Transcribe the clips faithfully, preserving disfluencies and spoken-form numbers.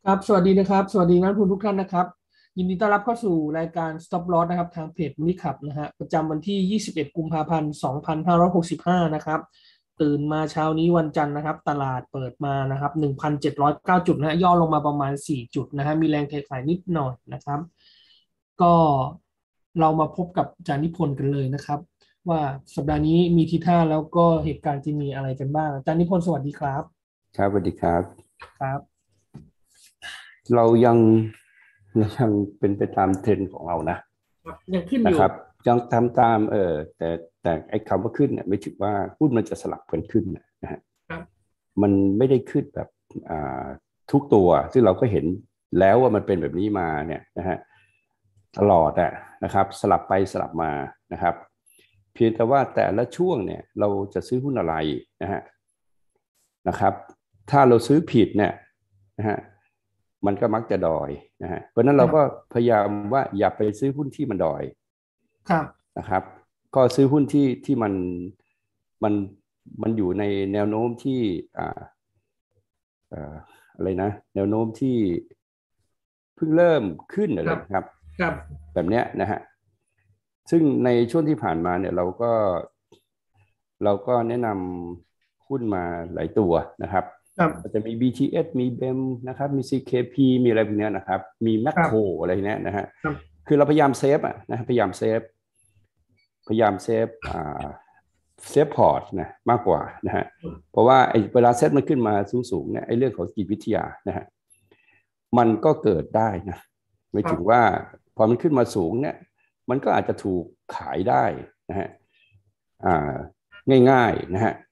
ครับสวัสดีนะครับสวัสดีนักลงทุนทุกท่านนะครับยินดีต้อนรับเข้าสู่รายการ Stop Loss นะครับทางเพจมิขับนะฮะประจำวันที่ยี่สิบเอ็ดกุมภาพันธ์สองพันห้าร้อยหกสิบห้านะครับตื่นมาเช้านี้วันจันทร์นะครับตลาดเปิดมานะครับหนึ่งพันเจ็ดร้อยเก้าจุดนะฮะย่อลงมาประมาณสี่จุดนะฮะมีแรงเทขายนิดหน่อยนะครับก็เรามาพบกับอาจารย์นิพนธ์กันเลยนะครับว่าสัปดาห์นี้มีทีท่าแล้วก็เหตุการณ์จะมีอะไรกันบ้างอาจารย์นิพนธ์สวัสดีครับครับสวัสดีครับครับเรายังยังเป็นไปตามเทรนด์ของเรานะยังขึ้นอยู่นะครับยังทำตามเออแต่แต่ไอ้คำว่าขึ้นเนี่ยไม่ถือว่าหุ้นมันจะสลับกันขึ้นนะฮะครับมันไม่ได้ขึ้นแบบอ่าทุกตัวซึ่งเราก็เห็นแล้วว่ามันเป็นแบบนี้มาเนี่ยนะฮะตลอดอะนะครับสลับไปสลับมานะครับเพียงแต่ว่าแต่ละช่วงเนี่ยเราจะซื้อหุ้นอะไรนะฮะนะครับถ้าเราซื้อผิดเนี่ยนะฮะมันก็มักจะดอยนะฮะเพราะนั้นเราก็ครับพยายามว่าอย่าไปซื้อหุ้นที่มันดอยครับนะครับก็ซื้อหุ้นที่ที่มันมันมันอยู่ในแนวโน้มที่อ่าอ่าอะไรนะแนวโน้มที่เพิ่งเริ่มขึ้นอะครับไรนะครับครับแบบเนี้ยนะฮะซึ่งในช่วงที่ผ่านมาเนี่ยเราก็เราก็แนะนำหุ้นมาหลายตัวนะครับก็จะครับมี บี ที เอส มี บี อี เอ็ม นะครับมี ซี เค พี มีอะไรพวกนี้นะครับมีแมคโครครับอะไรเนี้ยนะฮะครับคือเราพยายามเซฟอ่ะนะพยายามเซฟพยายามเซฟอ่าเซฟพอร์ตนะมากกว่านะฮะเพราะว่าไอ้เวลาเซตมันขึ้นมาสูงๆเนี่ยไอ้เรื่องของจิตวิทยานะฮะมันก็เกิดได้นะไม่ครับถึงว่าพอมันขึ้นมาสูงเนี่ยมันก็อาจจะถูกขายได้นะฮะอ่าง่ายๆนะฮะ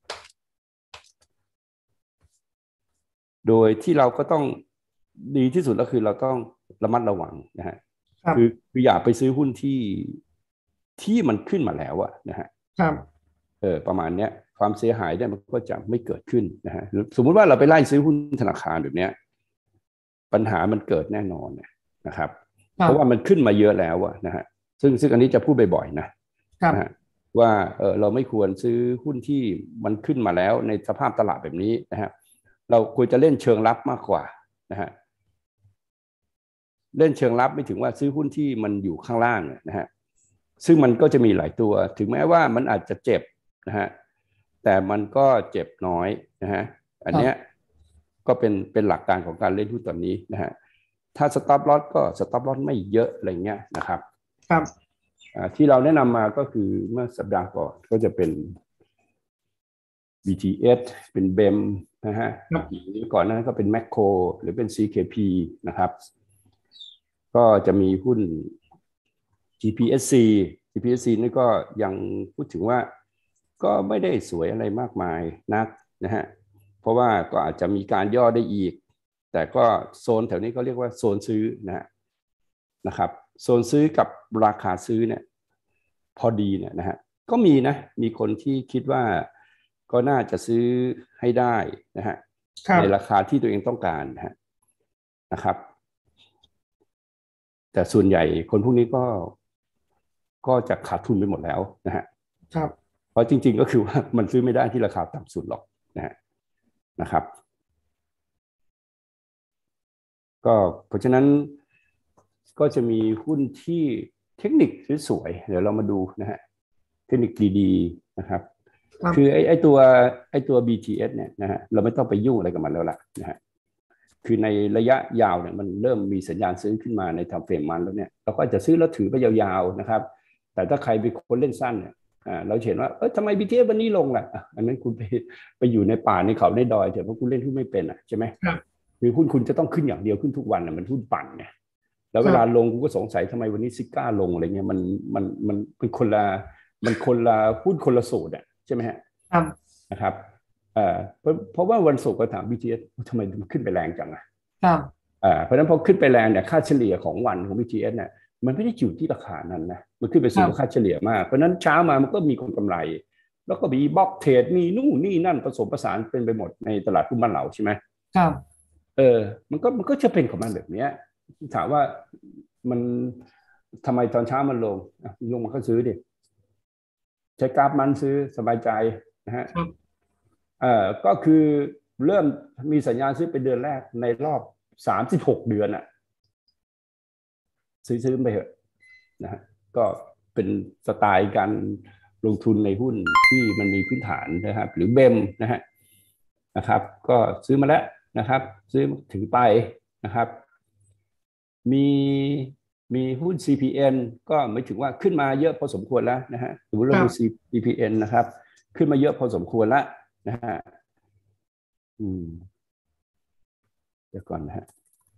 โดยที่เราก็ต้องดีที่สุดก็คือเราต้องระมัดระวังนะฮะครับคือคืออย่าไปซื้อหุ้นที่ที่มันขึ้นมาแล้วอะนะฮะครับเออประมาณเนี้ยความเสียหายเนี่ยมันก็จะไม่เกิดขึ้นนะฮะสมมุติว่าเราไปไล่ซื้อหุ้นธนาคารแบบเนี้ยปัญหามันเกิดแน่นอนนะครับเพราะว่ามันขึ้นมาเยอะแล้วอะนะฮะซึ่งซึ่งอันนี้จะพูดบ่อยๆนะนะฮะครับว่าเออเราไม่ควรซื้อหุ้นที่มันขึ้นมาแล้วในสภาพตลาดแบบนี้นะฮะเราควรจะเล่นเชิงรับมากกว่านะฮะเล่นเชิงรับไม่ถึงว่าซื้อหุ้นที่มันอยู่ข้างล่างนะฮะซึ่งมันก็จะมีหลายตัวถึงแม้ว่ามันอาจจะเจ็บนะฮะแต่มันก็เจ็บน้อยนะฮะอันเนี้ยครับก็เป็นเป็นหลักการของการเล่นหุ้นตอนนี้นะฮะถ้าสต็อปลอสก็สต็อปลอสไม่เยอะอะไรเงี้ยนะครับครับที่เราแนะนำมาก็คือเมื่อสัปดาห์ก่อนก็จะเป็น บี ที เอส เป็น บี อี เอ็ม นะฮะครับก่อนหน้านั้นก็เป็นแมคโครหรือเป็น ซี เค พี นะครับก็จะมีหุ้น จี พี เอส ซี จี พี เอส ซี นี่ก็ยังพูดถึงว่าก็ไม่ได้สวยอะไรมากมายนักนะฮะเพราะว่าก็อาจจะมีการย่อได้อีกแต่ก็โซนแถวนี้ก็เรียกว่าโซนซื้อนะฮะนะครับโซนซื้อกับราคาซื้อเนี่ยพอดีเนี่ยนะฮะก็มีนะมีคนที่คิดว่าก็น่าจะซื้อให้ได้นะฮะในราครับคาที่ตัวเองต้องการนะฮะนะครับแต่ส่วนใหญ่คนพวกนี้ก็ก็จะขาดทุนไปหมดแล้วนะฮะครับเพราะจริงๆก็คือว่ามันซื้อไม่ได้ที่ราคาต่ำสุดหรอกนะฮะนะครับก็เพราะฉะนั้นก็จะมีหุ้นที่เทคนิคสวยๆเดี๋ยวเรามาดูนะฮะเทคนิคดีๆนะครับครับคือไอ้ไอ้ตัวไอ้ตัว บี ที เอส เนี่ยนะฮะเราไม่ต้องไปยุ่งอะไรกับมันแล้วล่ะนะฮะคือในระยะยาวเนี่ยมันเริ่มมีสัญญาณซื้อขึ้นมาในทำเฟรมมันแล้วเนี่ยเราก็จะซื้อแล้วถือไปยาวๆนะครับแต่ถ้าใครเป็นคนเล่นสั้นเนี่ยเราเห็นว่าเออทำไม บี ที เอส วันนี้ลงล่ะอันนั้นคุณไปไปอยู่ในป่าในเขาในดอยเถอะเพราะคุณเล่นหุ้นไม่เป็นอ่ะใช่ไหมครับคือหุ้นคุณจะต้องขึ้นอย่างเดียวขึ้นทุกวันอ่ะมันหุ้นปั่นไงแล้วเวลาลงคุณก็สงสัยทำไมวันนี้ซิก้าลงอะไรเงี้ยมันมันมันเป็นคนละมันคนละหุ้นคนละสูตรอ่ะใช่ไหมฮะครับนะครับเอ่อเพราะเพราะว่าวันศุกร์ก็ถาม บี ที เอส ทำไมมันขึ้นไปแรงจังอ่ะครับอ่าเพราะฉะนั้นพอขึ้นไปแรงเนี่ยค่าเฉลี่ยของวันของ บี ที เอส เนี่ยมันไม่ได้อยู่ที่ราคานั้นนะมันขึ้นไปสูงกว่าค่าครับเฉลี่ยมากเพราะนั้นเช้ามามันก็มีคนกำไรแล้วก็มีบล็อกเทรดมีนู่นนี่นั่นผสมผสานเป็นไปหมดในตลาดหุ้นบ้านเราใช่ไหมครับเออมันก็มันก็จะเป็นของมันแบบเนี้ยถามว่ามันทำไมตอนเช้ามันลงลงมาก็ซื้อดิใช้กราฟมันซื้อสบายใจนะฮะครับเอ่อก็คือเริ่มมีสัญญาณซื้อเป็นเดือนแรกในรอบสามสิบหกเดือนอ่ะซื้อๆไปเถอะนะฮะก็เป็นสไตล์การลงทุนในหุ้นที่มันมีพื้นฐานนะครับหรือเบมนะฮะนะครับก็ซื้อมาแล้วนะครับซื้อถือไปนะครับมีมีหุ้น ซี พี เอ็น ก็หมายถึงว่าขึ้นมาเยอะพอสมควรแล้วนะฮะสมมติเราดู ซี พี เอ็น นะครับขึ้นมาเยอะพอสมควรแล้วนะฮะอืมเดี๋ยวก่อนนะฮะ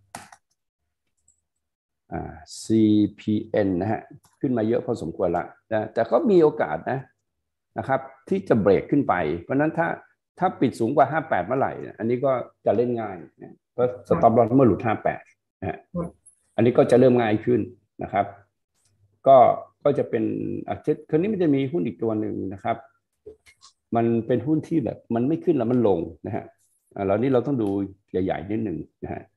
อ่า ซี พี เอ็น นะฮะขึ้นมาเยอะพอสมควรละนะแต่ก็มีโอกาสนะนะครับที่จะเบรกขึ้นไปเพราะนั้นถ้าถ้าปิดสูงกว่าห้าสิบแปดเมื่อไหร่อันนี้ก็จะเล่นง่ายนะก็สต็อปลอสเมื่อหลุดห้าสิบแปดนะฮะอันนี้ก็จะเริ่มง่ายขึ้นนะครับก็ก็จะเป็นอาทิตย์คืนนี้มันจะมีหุ้นอีกตัวหนึ่งนะครับมันเป็นหุ้นที่แบบมันไม่ขึ้นแล้วมันลงนะฮะแล้วนี่เราต้องดูใหญ่ๆนิดหนึ่งนะฮะ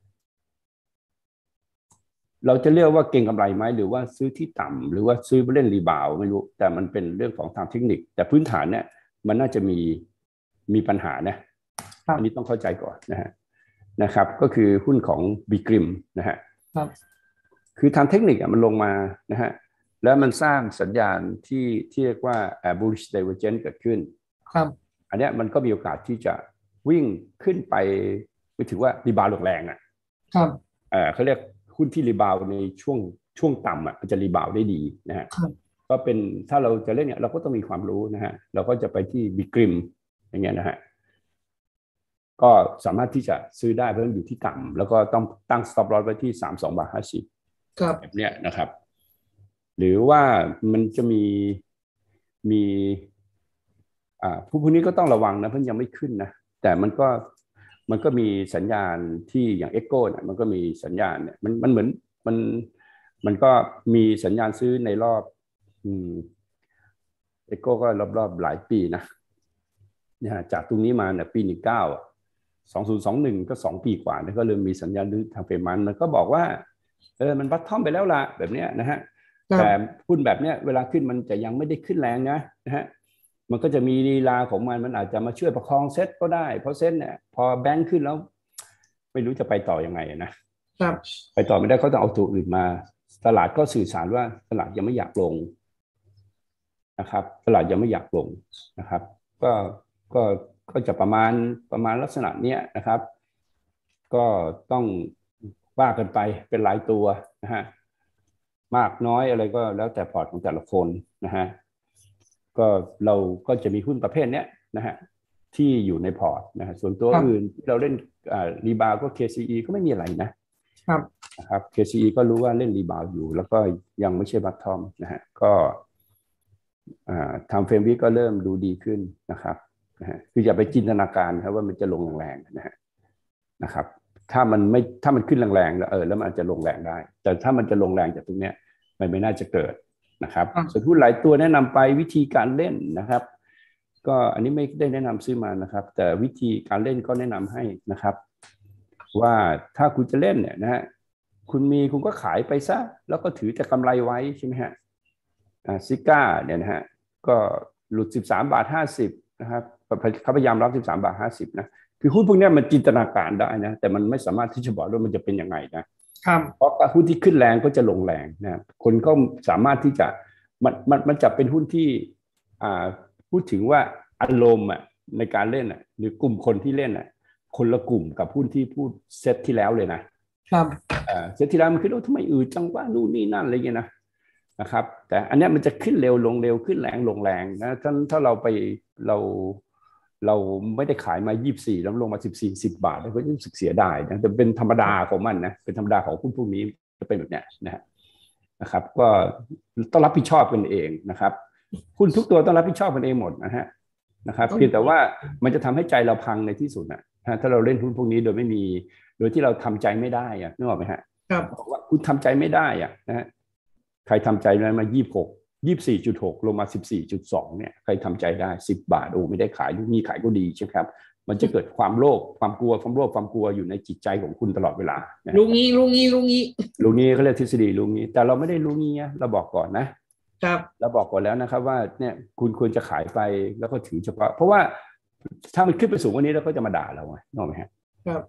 เราจะเรียกว่าเก็งกำไรไหมหรือว่าซื้อที่ต่ำหรือว่าซื้อไปเล่นรีบาวไม่รู้แต่มันเป็นเรื่องของทางเทคนิคแต่พื้นฐานเนี่ยมันน่าจะมีมีปัญหานะอันนี้ต้องเข้าใจก่อนนะฮะนะครับก็คือหุ้นของบีกริมนะฮะคือทางเทคนิคมันลงมานะฮะแล้วมันสร้างสัญญาณที่ที่เรียกว่า bullish divergence เกิดขึ้นครับอันนี้มันก็มีโอกาสที่จะวิ่งขึ้นไปไม่ถือว่ารีบาวแรงๆอ่ะครับเออเขาเรียกหุ้นที่รีบาวในช่วงช่วงต่ำอ่ะมันจะรีบาวได้ดีนะฮะก็เป็นถ้าเราจะเล่นเนี่ยเราก็ต้องมีความรู้นะฮะเราก็จะไปที่บีกริมอย่างเงี้ยนะฮะก็สามารถที่จะซื้อได้เพราะมันอยู่ที่ต่ำแล้วก็ต้องตั้ง stop loss ไว้ที่สามสิบสองบาทห้าสิบแบบเนี้ยนะครับหรือว่ามันจะมีมีอ่าผู้พวกนี้ก็ต้องระวังนะเพราะยังไม่ขึ้นนะแต่มันก็มันก็มีสัญญาณที่อย่างเอ็กโก้เนี่ยมันก็มีสัญญาณเนี่ยมันมันเหมือนมันมันก็มีสัญญาณซื้อในรอบอืมเอ็กโก้ก็รอบๆหลายปีนะเนี่ยจากตรงนี้มาเนี่ยปีหนึ่งเก้าสองศูนย์สองหนึ่งก็สองปีกว่าแล้วก็เริ่มมีสัญญาณทางเฟรมันมันก็บอกว่าเออมันบัตทอมไปแล้วล่ะแบบเนี้ยนะฮะแต่หุ้นแบบเนี้ยเวลาขึ้นมันจะยังไม่ได้ขึ้นแรงนะนะฮะมันก็จะมีลีลาของมันมันอาจจะมาช่วยประคองเซ็ตก็ได้เพราะเซ็ตเนี่ยพอแบงค์ขึ้นแล้วไม่รู้จะไปต่อยังไงนะครับไปต่อไม่ได้เขาต้องเอาตัวอื่นมาตลาดก็สื่อสารว่าตลาดยังไม่อยากลงนะครับตลาดยังไม่อยากลงนะครับก็ก็ก็จะประมาณประมาณลักษณะเนี้ยนะครับก็ต้องว่ากันไปเป็นหลายตัวนะฮะมากน้อยอะไรก็แล้วแต่พอร์ตของแต่ละคนนะฮะก็เราก็จะมีหุ้นประเภทเนี้ยนะฮะที่อยู่ในพอร์ตนะฮะส่วนตัวอื่นที่เราเล่นรีบาวก็ เค ซี อี ก็ไม่มีอะไรนะครับนะครับ เค ซี อี ก็รู้ว่าเล่นรีบาวอยู่แล้วก็ยังไม่ใช่บัตทอมนะฮะก็ทำเฟรมวิก็เริ่มดูดีขึ้นนะครับนะฮะคืออย่าไปจินตนาการครับว่ามันจะลงแรงๆนะฮะนะครับถ้ามันไม่ถ้ามันขึ้นแรงๆแล้วเออแล้วมันอาจจะลงแรงได้แต่ถ้ามันจะลงแรงจากตรงเนี้ยมันไม่น่าจะเกิดนะครับส่วนหุ้นหลายตัวแนะนำไปวิธีการเล่นนะครับก็อันนี้ไม่ได้แนะนำซื้อมานะครับแต่วิธีการเล่นก็แนะนำให้นะครับว่าถ้าคุณจะเล่นเนี่ยนะฮะคุณมีคุณก็ขายไปซะแล้วก็ถือแต่กำไรไว้ใช่ไหมฮะซิก้าเนี่ยนะฮะก็หลุดสิบสามบาทห้าสิบนะครับเขาพยายามรับสิบสามบาทห้าสิบนะคือหุ้นพวกนี้มันจินตนาการได้นะแต่มันไม่สามารถที่จะบอกว่ามันจะเป็นยังไงนะเพราะหุ้นที่ขึ้นแรงก็จะลงแรงนะคนก็สามารถที่จะมันมันมันจะเป็นหุ้นที่อ่าพูดถึงว่าอารมณ์อ่ะในการเล่นอ่ะหรือกลุ่มคนที่เล่นอ่ะคนละกลุ่มกับหุ้นที่พูดเซตที่แล้วเลยนะครับอ่าเซตที่แล้วมันคือโอ้ทำไมอืดจังว่านู่นนี่นั่นอะไรเงี้ยนะนะครับแต่อันนี้มันจะขึ้นเร็วลงเร็วขึ้นแรงลงแรงนะถ้าถ้าเราไปเราเราไม่ได้ขายมายี่สิบสี่แล้วลงมาสิบสี่ สิบบาทแล้วก็รู้สึกเสียดายนะแต่เป็นธรรมดาของมันนะเป็นธรรมดาของหุ้นพวกนี้จะเป็นแบบนี้นะฮะนะครับก็ต้องรับผิดชอบกันเองนะครับหุ้นทุกตัวต้องรับผิดชอบกันเองหมดนะฮะนะครับเพียงแต่ว่ามันจะทำให้ใจเราพังในที่สุดนะถ้าเราเล่นหุ้นพวกนี้โดยไม่มีโดยที่เราทำใจไม่ได้อะนึกออกไหมฮะครับบอกว่าคุณทำใจไม่ได้อะนะฮะใครทำใจได้มายี่สิบหก ยี่สิบสี่จุดหกลงมา สิบสี่จุดสอง เนี่ยใครทำใจได้สิบบาทโอ้ไม่ได้ขายมีขายก็ดีใช่ไหมครับมันจะเกิดความโลภความกลัวความโลภความกลัวอยู่ในจิตใจของคุณตลอดเวลาลุงงี้ลุงงี้ลุงงี้ลุงงี้เขาเรียกทฤษฎีลุงงี้แต่เราไม่ได้ลุงงี้เราบอกก่อนนะครับเราบอกก่อนแล้วนะครับว่าเนี่ยคุณควรจะขายไปแล้วก็ถือเฉพาะเพราะว่าถ้ามันขึ้นไปสูงกว่านี้แล้วก็จะมาด่าเราไงนึกออกไหมครับ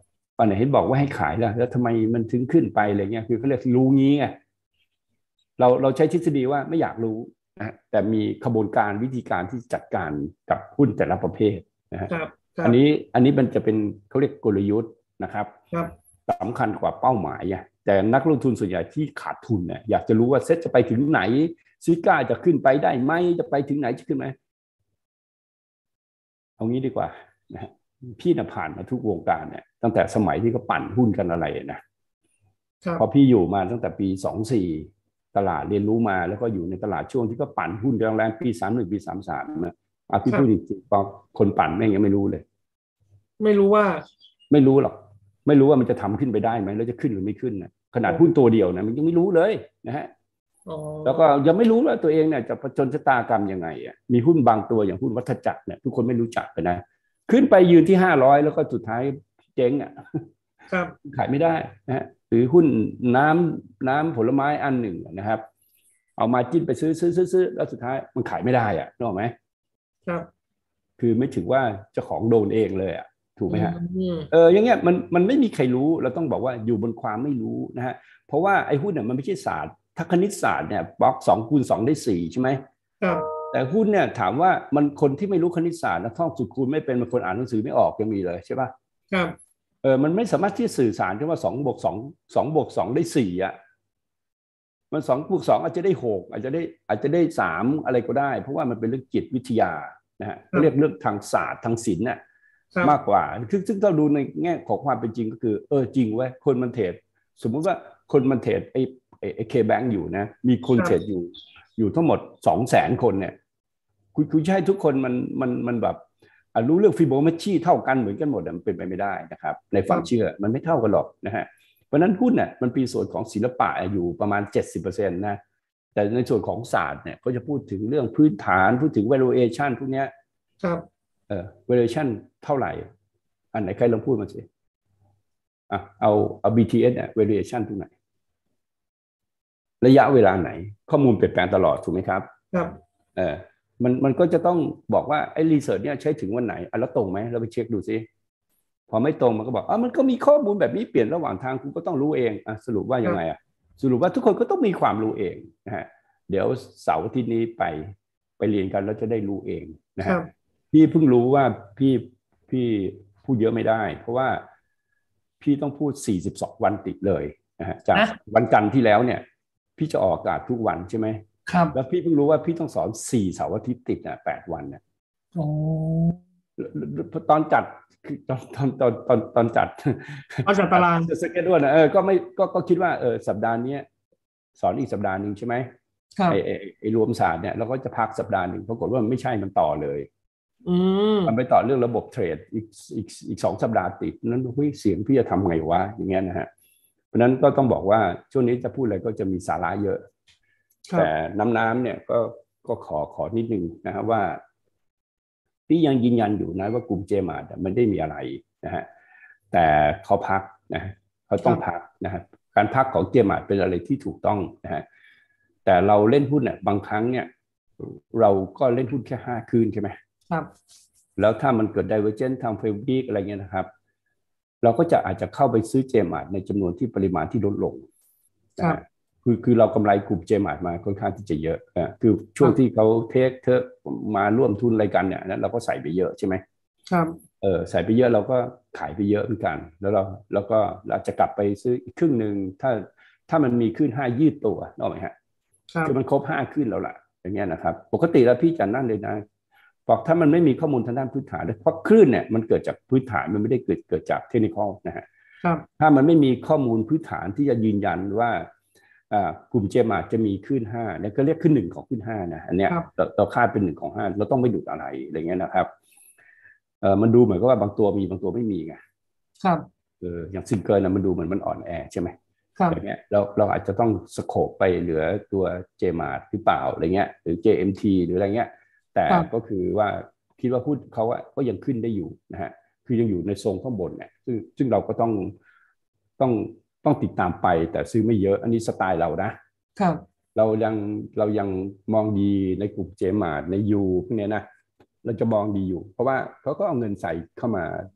วันไหนเห็นบอกว่าให้ขายแล้วแล้วทำไมมันถึงขึ้นไปอะไรเงี้ยคือเขาเรียกรู้งี้ไงเราเราใช้ทฤษฎีว่าไม่อยากรู้นะแต่มีขบวนการวิธีการที่จัดการกับหุ้นแต่ละประเภทนะฮะครับครับอันนี้อันนี้มันจะเป็นเขาเรียกกลยุทธ์นะครับครับสำคัญกว่าเป้าหมายไงแต่นักลงทุนส่วนใหญ่ที่ขาดทุนเนี่ยอยากจะรู้ว่าเซ็ตจะไปถึงไหนซิก้าจะขึ้นไปได้ไหมจะไปถึงไหนจะขึ้นไหมเอางี้ดีกว่านะฮะพี่น่ะผ่านมาทุกวงการเนี่ยตั้งแต่สมัยที่เขาปั่นหุ้นกันอะไรนะพอพี่อยู่มาตั้งแต่ปีสองสี่ตลาดเรียนรู้มาแล้วก็อยู่ในตลาดช่วงที่ก็ปั่นหุ้นแรงๆปีสามหนึ่งปีสามสามนะอ่ะพี่พูดจริงๆพอคนปั่นแม่งยังไม่รู้เลยไม่รู้ว่าไม่รู้หรอกไม่รู้ว่ามันจะทำขึ้นไปได้ไหมแล้วจะขึ้นหรือไม่ขึ้นนะขนาดหุ้นตัวเดียวนะมันยังไม่รู้เลยนะฮะแล้วก็ยังไม่รู้ว่าตัวเองเนี่ยจะผจญชะตากรรมยังไงอ่ะมีหุ้นบางตัวอย่างหุ้นวัฏจักรเนี่ยทุกคนไม่รู้จักกันนะขึ้นไปยืนที่ห้าร้อยแล้วก็สุดท้ายเจ๊งอ่ะครับขายไม่ได้นะฮะหรือหุ้นน้ำน้ำผลไม้อันหนึ่งนะครับเอามาจิ้นไปซื้อซื้อซื้อซื้อแล้วสุดท้ายมันขายไม่ได้อ่ะนึกออกไหมครับคือไม่ถึงว่าเจ้าของโดนเองเลยอ่ะถูกไหมฮะอืมเอออย่างเงี้ยมันมันไม่มีใครรู้เราต้องบอกว่าอยู่บนความไม่รู้นะฮะเพราะว่าไอ้หุ้นเนี่ยมันไม่ใช่ศาสตร์ถ้าคณิตศาสตร์เนี่ยบล็อกสองคูณสองได้สี่ใช่ไหมครับแต่หุ้นเนี่ยถามว่ามันคนที่ไม่รู้คณิตศาสตร์นะท่องสูตรคูณไม่เป็นบางคนอ่านหนังสือไม่ออกยังมีเลยใช่ป่ะครับเออมันไม่สามารถที่สื่อสารกันว่าสองบวกสองสองบวกสองได้สี่อ่ะมันสองบวกสองอาจจะได้หกอาจจะได้อาจจะได้สามอะไรก็ได้เพราะว่ามันเป็นเรื่องจิตวิทยานะฮะเรียกเรื่องทางศาสตร์ทางศิลป์น่ะมากกว่าซึ่งซึ่งถ้าดูในแง่ของความเป็นจริงก็คือเออจริงเว้ยคนมันเทรดสมมุติว่าคนมันเทรดไอ้ไอ้เคแบงก์อยู่นะมีคนเทรดอยู่อยู่ทั้งหมดสองแสนคนเนี่ยคุณคุณใช่ทุกคนมันมันมันแบบรู้เรื่องฟิโบนัชชีเท่ากันเหมือนกันหมดมันเป็นไปไม่ได้นะครับในความเชื่อมันไม่เท่ากันหรอกนะฮะเพราะนั้นหุ้นเนี่ยมันเป็นส่วนของศิลปะอยู่ประมาณ เจ็ดสิบเปอร์เซ็นต์ นะแต่ในส่วนของศาสตร์เนี่ยก็จะพูดถึงเรื่องพื้นฐานพูดถึง valuation พวกนี้ครับเอ่อ valuation เท่าไหร่อันไหนใครลองพูดมาสิอ่ะเอาเอา บี ที เอส เนี่ย valuation ตรงไหนระยะเวลาไหนข้อมูลเปลี่ยนแปลงตลอดถูกไหมครับครับเออมันมันก็จะต้องบอกว่าไอ้รีเสิร์ชเนี่ยใช้ถึงวันไหนอ่ะแล้วตรงไหมเราไปเช็คดูสิพอไม่ตรงมันก็บอกอ่ะมันก็มีข้อมูลแบบนี้เปลี่ยนระหว่างทางคุณก็ต้องรู้เองอ่ะสรุปว่ายังไงอ่ะสรุปว่าทุกคนก็ต้องมีความรู้เองนะฮะเดี๋ยวเสาร์อาทิตย์นี้ไปไปเรียนกันแล้วจะได้รู้เองนะฮะพี่เพิ่งรู้ว่าพี่พี่พูดเยอะไม่ได้เพราะว่าพี่ต้องพูดสี่สิบสองวันติดเลยนะฮะจากวันจันทร์ที่แล้วเนี่ยพี่จะออกอากาศทุกวันใช่ไหมครับแล้วพี่เพิ่งรู้ว่าพี่ต้องสอนสี่เสาร์อาทิตย์ติดอ่ะแปดวันเนี่ยโอ้ตอนจัดตอนตอนตอนตอนตอนจัดเอาจัดตารางสเก็ตด้วยนะเออก็ไม่ก็ก็คิดว่าเออสัปดาห์นี้สอนอีกสัปดาห์หนึ่งใช่ไหมไอไอไอรวมศาสตร์เนี่ยเราก็จะพักสัปดาห์หนึ่งปรากฏว่ามันไม่ใช่มันต่อเลยอืมมันไปต่อเรื่องระบบเทรดอีกอีกอีกสองสัปดาห์ติดนั้นเฮ้ยเสียงพี่จะทำไงวะอย่างเงี้ยนะฮะเพราะนั้นก็ต้องบอกว่าช่วงนี้จะพูดอะไรก็จะมีสาระเยอะแต่น้ำน้ำเนี่ยก็ก็ขอขอนิดนึงนะครับว่าพี่ยังยืนยันอยู่นะว่ากลุ่มเจมาร์มันได้มีอะไรนะฮะแต่เขาพักนะเขาต้องพักนะครับการพักของเจมาร์เป็นอะไรที่ถูกต้องนะฮะแต่เราเล่นหุ้นเนี่ยบางครั้งเนี่ยเราก็เล่นหุ้นแค่ห้าคืนใช่ไหมครับแล้วถ้ามันเกิด divergence ทางเฟรมวีคอะไรเงี้ยนะครับเราก็จะอาจจะเข้าไปซื้อเจมาร์ในจำนวนที่ปริมาณที่ลดลงนะฮะคือคือเรากำไรกลุ่มเจมาร์มาค่อนข้างที่จะเยอะอ่าคือช่วงที่เขาเทคเธอมาร่วมทุนอะไรกันเนี่ยนั้นเราก็ใส่ไปเยอะใช่ไหมครับเออใส่ไปเยอะเราก็ขายไปเยอะเหมือนกันแล้วเราแล้วก็เราจะกลับไปซื้ออีกครึ่งหนึ่งถ้าถ้ามันมีขึ้นห้ายืดตัวนึกออกไหมฮะคือมันครบห้าขึ้นแล้วล่ะอย่างเงี้ยนะครับปกติแล้วพี่จะนั่นเลยนะบอกถ้ามันไม่มีข้อมูลทางด้านพื้นฐานเพราะคลื่นเนี่ยมันเกิดจากพื้นฐานมันไม่ได้เกิดเกิดจากเทคนิคอลนะฮะถ้ามันไม่มีข้อมูลพื้นฐานที่จะยืนยันว่ากลุ่มเจมาร์จะมีขึ้นห้าเนี่ยก็เรียกขึ้นหนึ่งของขึ้นห้านะอันเนี้ยเราคาดเป็นหนึ่งของห้าเราต้องไม่ดุดอะไรอะไรเงี้ยนะครับเออมันดูเหมือนกับว่าบางตัวมีบางตัวไม่มีไงครับเอออย่างซิงเกิลนะมันดูเหมือนมันอ่อนแอใช่ไหมครับอย่างเงี้ยเราเราอาจจะต้องสโคปไปเหลือตัวเจมาร์หรือเปล่าอะไรเงี้ยหรือ เจ เอ็ม ที หรืออะไรเงี้ยแต่ก็คือว่าคิดว่าพูดเขาอะก็ยังขึ้นได้อยู่นะฮะคือยังอยู่ในโซนข้างบนเนี่ยซึ่งซึ่งเราก็ต้องต้องต้องติดตามไปแต่ซื้อไม่เยอะอันนี้สไตล์เรานะครับเรายังเรายังมองดีในกลุ่มเจมาร์ในยูพวกนี้นะเราจะมองดีอยู่เพราะว่าเขาก็เอาเงินใส่เข้ามา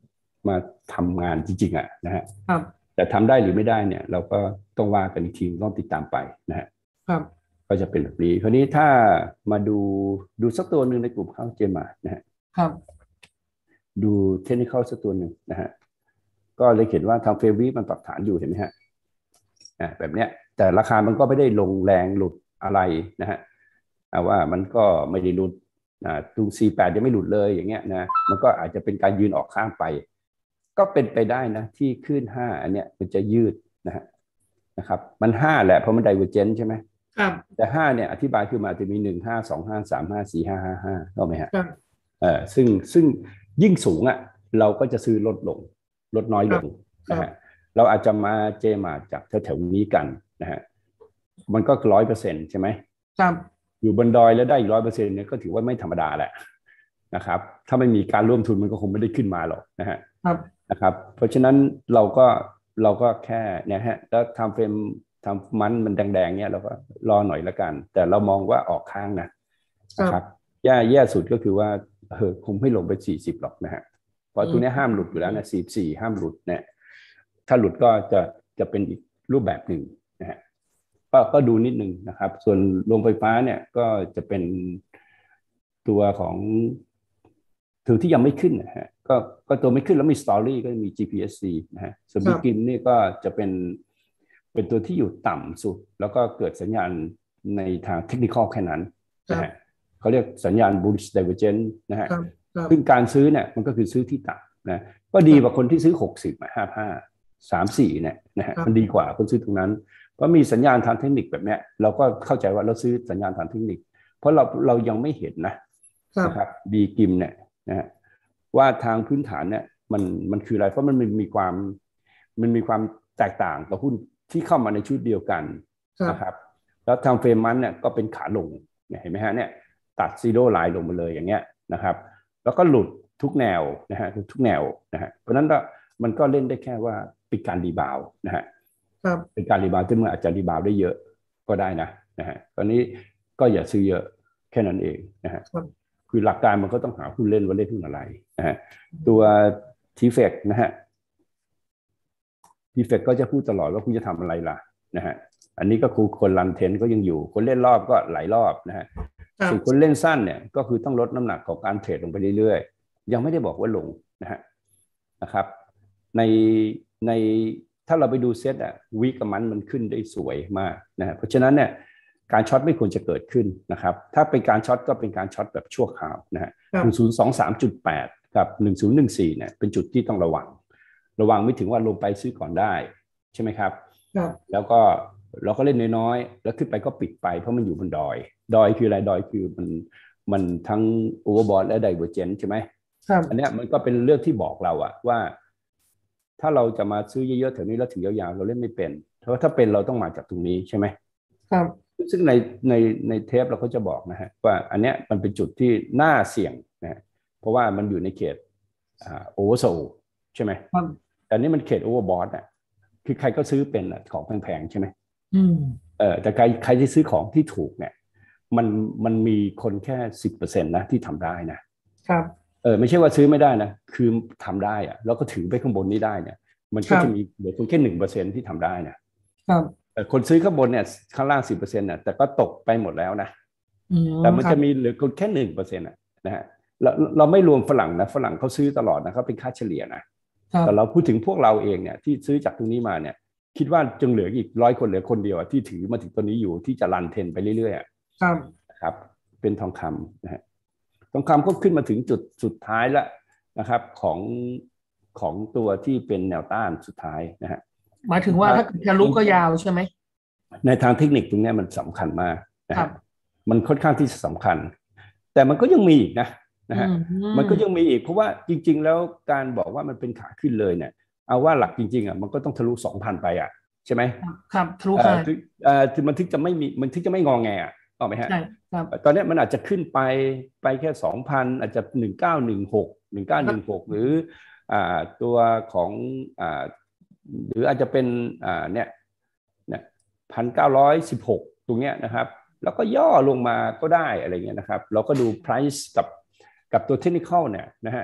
มาทำงานจริงๆอ่ะนะฮะครับแต่ทำได้หรือไม่ได้เนี่ยเราก็ต้องว่ากันอีกทีต้องติดตามไปนะฮะครับก็จะเป็นแบบนี้คราวนี้ถ้ามาดูดูสักตัวหนึ่งในกลุ่มข้าวเจมานะฮะครับดูเทคนิคสักตัวหนึ่งนะฮะก็เลยเห็นว่าทางเฟรวีมันปรับฐานอยู่เห็นไหมฮะอ่าแบบเนี้ยแต่ราคามันก็ไม่ได้ลงแรงหลุดอะไรนะฮะว่ามันก็ไม่ได้หลุดอ่าตรงสี่แปดยังไม่หลุดเลยอย่างเงี้ยนะมันก็อาจจะเป็นการยืนออกข้างไปก็เป็นไปได้นะที่ขึ้นห้าอันเนี้ยมันจะยืดนะฮะนะครับมันห้าแหละเพราะมันไดเวอร์เจนใช่ไหมครับแต่ห้าเนี่ยอธิบายคือมาจะมีหนึ่งห้าสองห้าสามห้าสี่ห้าห้าห้าเข้าไหมฮะครับเอ่อซึ่งซึ่งยิ่งสูงอ่ะเราก็จะซื้อลดลงลดน้อยลงนะฮะเราอาจจะมาเจมาจากแถวๆนี้กันนะฮะมันก็ร้อยเปอร์เซ็นต์ใช่ไหมครับอยู่บนดอยแล้วได้อีกร้อยเปอร์เซ็นต์เนี่ยก็ถือว่าไม่ธรรมดาแหละนะครับถ้าไม่มีการร่วมทุนมันก็คงไม่ได้ขึ้นมาหรอกนะฮะครับนะครับเพราะฉะนั้นเราก็เราก็แค่เนี่ยฮะแล้วทำเฟรมทำมันมันแดงๆเนี่ยเราก็รอหน่อยละกันแต่เรามองว่าออกข้างนะนะครับแย่แย่สุดก็คือว่าเออคงไม่ลงไปสี่สิบหรอกนะฮะเพราะตัวนี้ห้ามหลุดอยู่แล้วนะสี่สี่ห้ามหลุดเนี่ยถ้าหลุดก็จะจะเป็นอีกรูปแบบหนึ่งนะฮะก็ก็ดูนิดนึงนะครับส่วนโรงไฟฟ้าเนี่ยก็จะเป็นตัวของตัวที่ยังไม่ขึ้นนะฮะก็ก็ตัวไม่ขึ้นแล้วมีสตอรี่ก็มี จี พี เอส ซี นะฮะส่วนบิ๊กกิมนี่ก็จะเป็นเป็นตัวที่อยู่ต่ำสุดแล้วก็เกิดสัญญาณในทางเทคนิคแค่นั้นนะฮะเขาเรียกสัญญาณ bullish divergence นะฮะซึ่งการซื้อเนี่ยมันก็คือซื้อที่ต่ำนะก็ดีกว่าคนที่ซื้อหกสิบห้าห้าสามสี่เนี่ยนะฮะมันดีกว่าคนซื้อตรงนั้นเพราะมีสัญญาณทางเทคนิคแบบเนี้ยเราก็เข้าใจว่าเราซื้อสัญญาณทางเทคนิคเพราะเราเรายังไม่เห็นนะนะครับบีกิมเนี่ยนะฮะว่าทางพื้นฐานเนี่ยมันมันคืออะไรเพราะมันมีความมันมีความแตกต่างกับหุ้นที่เข้ามาในชุดเดียวกันนะครับแล้วทางเฟรมมันเนี่ยก็เป็นขาลงเห็นไหมฮะเนี่ยตัดซีโร่ไลน์ลงมาเลยอย่างเงี้ยนะครับแล้วก็หลุดทุกแนวนะฮะทุกแนวนะฮะเพราะนั้นก็มันก็เล่นได้แค่ว่าเป็นการรีบาวนะฮะเป็นการรีบาวที่มันอาจจะรีบาวได้เยอะก็ได้นะนะฮะตอนนี้ก็อย่าซื้อเยอะแค่นั้นเองนะฮะคือหลักการมันก็ต้องหาหุ้นเล่นว่าเล่นหุ้นอะไรนะฮะตัวทีเฟกนะฮะทีเฟกก็จะพูดตลอดว่าคุณจะทำอะไรล่ะนะฮะอันนี้ก็คือคนรันเทนก็ยังอยู่คนเล่นรอบก็หลายรอบนะฮะส่วนคนเล่นสั้นเนี่ยก็คือต้องลดน้ำหนักของการเทรดลงไปเรื่อยๆยังไม่ได้บอกว่าลงนะฮะนะครับในในถ้าเราไปดูเซตอะวีกับมันมันขึ้นได้สวยมากนะฮะเพราะฉะนั้นเนี่ยการช็อตไม่ควรจะเกิดขึ้นนะครับถ้าเป็นการช็อตก็เป็นการช็อตแบบชั่วคราวนะฮะหนึ่งศูนย์สองสามจุดแปดกับหนึ่งศูนย์หนึ่งสี่เนี่ยเป็นจุดที่ต้องระวังระวังไม่ถึงว่าลงไปซื้อก่อนได้ใช่ไหมครับแล้วก็เราก็เล่นน้อยๆแล้วขึ้นไปก็ปิดไปเพราะมันอยู่บนดอยดอยคืออะไรดอยคือมันมันทั้งโอเวอร์บอทและไดเวอร์เจนใช่ไหมอันนี้มันก็เป็นเรื่องที่บอกเราอะว่าถ้าเราจะมาซื้อเยอะๆแถวนี้แล้วถือยาวๆเราเล่นไม่เป็นเพราะถ้าเป็นเราต้องมาจากตรงนี้ใช่ไหมครับซึ่งในในในเทปเราก็จะบอกนะฮะว่าอันเนี้ยมันเป็นจุดที่น่าเสี่ยงนะเพราะว่ามันอยู่ในเขตโอเวอร์โซลใช่ไหมแต่นี่มันเขตโอเวอร์บอทอ่ะคือใครก็ซื้อเป็นของแพงๆใช่ไหมเออแต่ใครใครที่ซื้อของที่ถูกเนี่ยมันมันมีคนแค่สิบเปอร์เซ็นต์นะที่ทำได้นะครับเออไม่ใช่ว่าซื้อไม่ได้นะคือทำได้อะแล้วก็ถือไปข้างบนนี้ได้เนี่ยมันก็จะมีเหลือคนแค่หนึ่งเปอร์เซ็นต์ที่ทำได้นะครับแต่คนซื้อข้างบนเนี่ยข้างล่างสิบเปอร์เซ็นต์น่ะแต่ก็ตกไปหมดแล้วนะแต่มันจะมีเหลือคนแค่หนึ่งเปอร์เซ็นต์นะฮะเราเราไม่รวมฝรั่งนะฝรั่งเขาซื้อตลอดนะเขาเป็นค่าเฉลี่ยนะแต่เราพูดถึงพวกเราเองเนี่ยที่ซื้อจากตรงนี้มาเนี่ยคิดว่าจึงเหลืออีกร้อยคนเหลือคนเดียวที่ถือมาถึงตัวนี้อยู่ที่จะรันเทรนไปเรื่อยๆครับครับเป็นทองคำนะฮะทองคำก็ขึ้นมาถึงจุดสุดท้ายแล้วนะครับของของตัวที่เป็นแนวต้านสุดท้ายนะฮะหมายถึงว่าถ้าจะลุกก็ยาวใช่ไหมในทางเทคนิคตรงนี้มันสำคัญมากนะครับมันค่อนข้างที่จะสำคัญแต่มันก็ยังมีอีกนะนะฮะมันก็ยังมีอีกเพราะว่าจริงๆแล้วการบอกว่ามันเป็นขาขึ้นเลยเนี่ยเอาว่าหลักจริงๆอ่ะมันก็ต้องทะลุ สองพัน ไปอ่ะใช่ไหมครับทะลุไปเอ่อมันถึงจะไม่มีมันถึงจะไม่งอแงอ่ะออกไหมฮะใช่ครับตอนนี้มันอาจจะขึ้นไปไปแค่ สองพัน อาจจะหนึ่งพันเก้าร้อยสิบหก หนึ่งพันเก้าร้อยสิบหกหรืออ่าตัวของอ่าหรืออาจจะเป็นอ่าเนี่ยเนี่ย หนึ่งพันเก้าร้อยสิบหก ตรงเนี้ยนะครับแล้วก็ย่อลงมาก็ได้อะไรเงี้ยนะครับเราก็ดู price กับกับตัว technical เนี่ยนะฮะ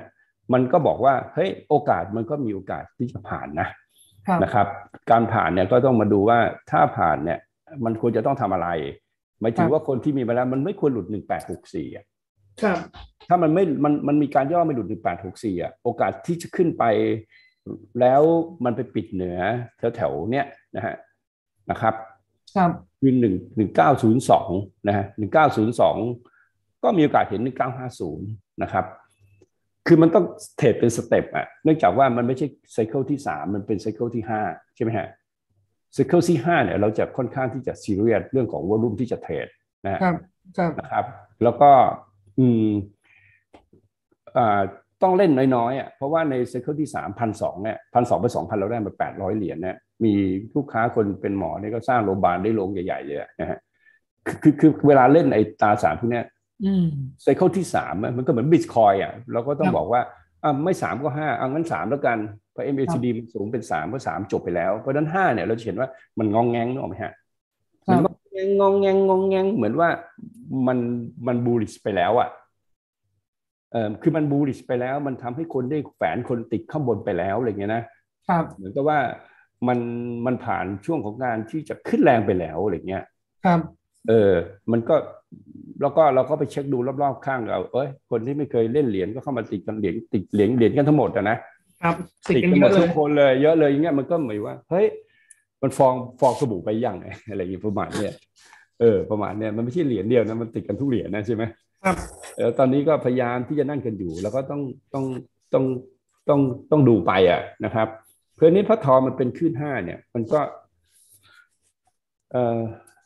มันก็บอกว่าเฮ้ยโอกาสมันก็มีโอกาสที่จะผ่านนะนะครับการผ่านเนี่ยก็ต้องมาดูว่าถ้าผ่านเนี่ยมันควรจะต้องทำอะไรหมายถึงว่าคนที่มีมาแล้วมันไม่ควรหลุดหนึ่งแปดหกสี่อ่ะถ้ามันไม่มันมันมีการย่อไม่หลุดหนึ่งแปดหกสี่อ่ะโอกาสที่จะขึ้นไปแล้วมันไปปิดเหนือแถวแถวเนี้ยนะฮะนะครับคือหนึ่งหนึ่งเก้าศูนย์สองนะฮะหนึ่งเก้าศูนย์สองก็มีโอกาสเห็นหนึ่งเก้าห้าศูนย์นะครับคือมันต้องเทรดเป็นสเต็ปอ่ะเนื่องจากว่ามันไม่ใช่ไซเคิลที่สามมันเป็นไซเคิลที่ห้าใช่ไหมฮะไซเคิลที่ห้าเนี่ยเราจะค่อนข้างที่จะซีเรียสเรื่องของวอลุ่มที่จะเทรดนะครับนะครับแล้วก็อืมอ่าต้องเล่นน้อยๆอ่ะเพราะว่าในไซเคิลที่สามพันสองเนี่ยพันสองไปสองพันเราได้มาแปดร้อยเหรียญเนี่ยมีลูกค้าคนเป็นหมอเนี่ยก็สร้างโรงพยาบาลได้โรงใหญ่ๆเลยนะฮะคือคือเวลาเล่นไอ้ตราสารพวกเนี้ยไซเคิลที่สามมันก็เหมือนบิตคอยอ่ะเราก็ต้องบอกว่าอ่าไม่สามก็ห้าเอางั้นสามแล้วกันเพราะ เอ็ม เอ ซี ดี มันสูงเป็นสามก็สามจบไปแล้วเพราะฉะนั้นห้าเนี่ยเราเห็นว่ามันงองแงงนึกออกไหมฮะมันงองแงงงองแงงงองแงงเหมือนว่ามันมันบูลลิชไปแล้วอ่ะเออคือมันบูลลิชไปแล้วมันทำให้คนได้แฝนคนติดข้างบนไปแล้วอะไรเงี้ยนะครับเหมือนกับว่ามันมันผ่านช่วงของการที่จะขึ้นแรงไปแล้วอะไรเงี้ยครับเออมันก็แล้วก็เราก็ไปเช็คดูรอบๆข้างเราเอ้ยคนที่ไม่เคยเล่นเหรียญก็เข้ามาติดกันเหรียญติดเหรียญเหรียญกันทั้งหมดอะนะครับติดกันหมดทุกคนเลยเยอะเลยอย่างเงี้ยมันก็หมายว่าเฮ้ยมันฟองฟองสบู่ไปยังไงอะไรอย่างเงี้ยประมาณเนี้ยเออประมาณเนี้ยมันไม่ใช่เหรียญเดียวนะมันติดกันทุกเหรียญนะใช่ไหมครับเออตอนนี้ก็พยายามที่จะนั่งกันอยู่แล้วก็ต้องต้องต้องต้องต้องดูไปอ่ะนะครับเพื่อนี้พระทอมันเป็นขึ้นห้าเนี่ยมันก็เออ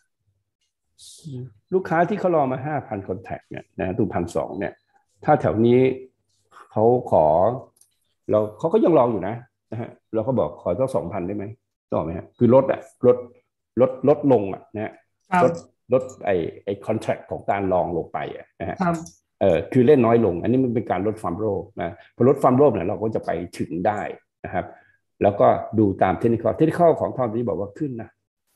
ลูกค้าที่เขารอมาห้าพันคอนแทคเนี่ยนะดูพันสองเนี่ยถ้าแถวนี้เขาขอเราเขาก็ยังรออยู่นะนะฮะเราก็บอกขอสักสองพันได้ไหมต่อไหมฮะคือลดอ่ะลดลดลดลงอ่ะนะฮะลดลดไอไอคอนแทคของการลองลงไปอ่ะนะฮะเออคือเล่นน้อยลงอันนี้มันเป็นการลดความโลภนะพอลดความโลภเนี่ยเราก็จะไปถึงได้นะครับแล้วก็ดูตามเทคนิคเทคนิคของทอมนี้บอกว่าขึ้นนะ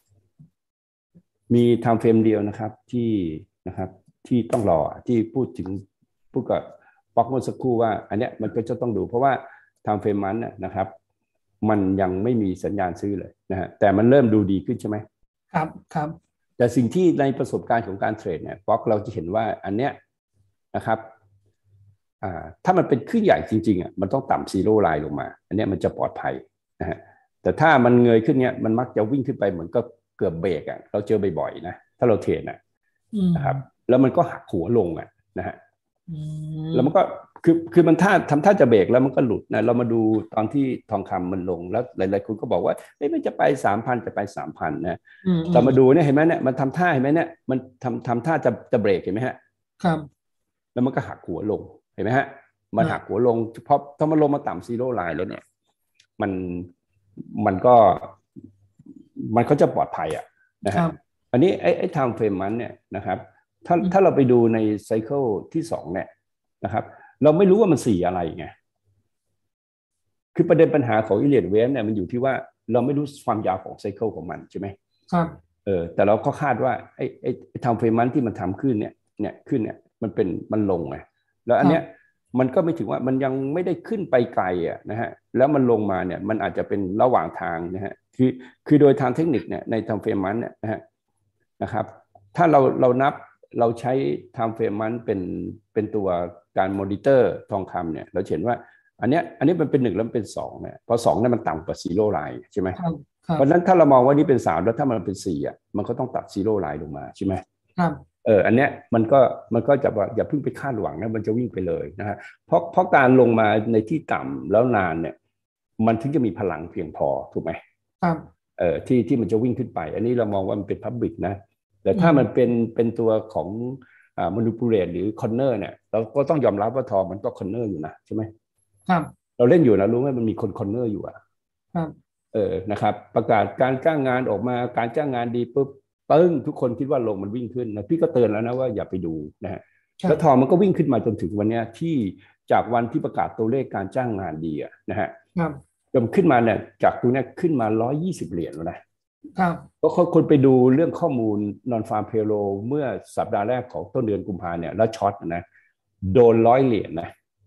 มีไทม์เฟรมเดียวนะครับที่นะครับที่ต้องรอที่พูดถึงพูดกับป๊อกเมื่อสักครู่ว่าอันเนี้ยมันก็จะต้องดูเพราะว่าไทม์เฟรมมันนะครับมันยังไม่มีสัญญาณซื้อเลยนะฮะแต่มันเริ่มดูดีขึ้นใช่ไหมครับครับแต่สิ่งที่ในประสบการณ์ของการเทรดเนี่ยป๊อกเราจะเห็นว่าอันเนี้ยนะครับอ่าถ้ามันเป็นขึ้นใหญ่จริงๆอ่ะมันต้องต่ำซีโร่ไลน์ลงมาอันเนี้ยมันจะปลอดภัยนะฮะแต่ถ้ามันเงยขึ้นเนี้ยมันมักจะวิ่งขึ้นไปเหมือนกับเกือบเบรกอ่ะเราเจอบ่อยๆนะถ้าเราเทรดอ่ะนะครับแล้วมันก็หักหัวลงอ่ะนะฮะแล้วมันก็คือคือมันท่าทำท่าจะเบรกแล้วมันก็หลุดนะเรามาดูตอนที่ทองคำมันลงแล้วหลายๆคนก็บอกว่าเฮ้ยมันจะไปสามพันจะไปสามพันนะเรามาดูเนี่ยเห็นไหมเนี่ยมันทำท่าเห็นไหมเนี่ยมันทำทำท่าจะจะเบรกเห็นไหมฮะครับแล้วมันก็หักหัวลงเห็นไหมฮะมันหักหัวลงเพราะถ้ามันลงมาต่ำซีโร่ไลน์แล้วเนี่ยมันมันก็มันก็จะปลอดภัยอ่ะนะฮะอันนี้ไอ้ไอ้ไทม์เฟรมมันเนี่ยนะครับถ้าถ้าเราไปดูในไซเคิลที่สองเนี่ยนะครับเราไม่รู้ว่ามันสีอะไรไงคือประเด็นปัญหาของอิเลียดเวฟเนี่ยมันอยู่ที่ว่าเราไม่รู้ความยาวของไซเคิลของมันใช่ไหมครับเออแต่เราก็คาดว่าไอ้ไอ้ไทม์เฟรมมันที่มันทำขึ้นเนี่ยเนี่ยขึ้นเนี่ยมันเป็นมันลงไงแล้วอันเนี้ยมันก็ไม่ถึงว่ามันยังไม่ได้ขึ้นไปไกลอ่ะนะฮะแล้วมันลงมาเนี่ยมันอาจจะเป็นระหว่างทางนะฮะคือคือโดยทางเทคนิคเนี่ยในไทม์เฟรมมันเนี่ยนะฮะนะครับถ้าเราเรานับเราใช้ไทม์เฟรมมันเป็นเป็นตัวการมอนิเตอร์ทองคำเนี่ยเราเห็นว่าอันเนี้ยอันนี้มันเป็นหนึ่งแล้วมันเป็นสองเนี่ยพอสองเนี่ยมันต่ำกว่าซีโร่ไลน์ใช่ไหมเพราะฉะนั้นถ้าเรามองว่านี่เป็นสามแล้วถ้ามันเป็นสี่อ่ะมันก็ต้องตัดซีโร่ไลน์ลงมาใช่ไหมครับเอออันเนี้ยมันก็มันก็จะว่าอย่าเพิ่งไปคาดหวังนะมันจะวิ่งไปเลยนะฮะเพราะเพราะการลงมาในที่ต่ำแล้วนานเนี่ยมันถึงจะมีพลังเพียงพอถูกไหมครับเออที่ที่มันจะวิ่งขึ้นไปอันนี้เรามองว่ามันเป็นพับบิกนะแต่ถ้ามันเป็นเป็นตัวของอ่า manipulate หรือ corner เนี่ยเราก็ต้องยอมรับว่าทองมันก็ corner อยู่นะใช่ไหมครับเราเล่นอยู่นะรู้ไหมมันมีคน corner อยู่อ่ะครับเออนะครับประกาศการจ้างงานออกมาการจ้างงานดีปุ๊บปึ้งทุกคนคิดว่าลงมันวิ่งขึ้นนะพี่ก็เตือนแล้วนะว่าอย่าไปดูนะฮะแล้วทองมันก็วิ่งขึ้นมาจนถึงวันนี้ที่จากวันที่ประกาศตัวเลขการจ้างงานดีอะนะฮะครับจนขึ้นมาเนี่ยจากตรงนี้ขึ้นมาหนึ่งร้อยยี่สิบเหรียญแล้วนะครับเพราะคนไปดูเรื่องข้อมูล non farm payroll เมื่อสัปดาห์แรกของต้นเดือนกุมภาเนี่ยแล้วช็อตนะโดนร้อยเหรียญนะ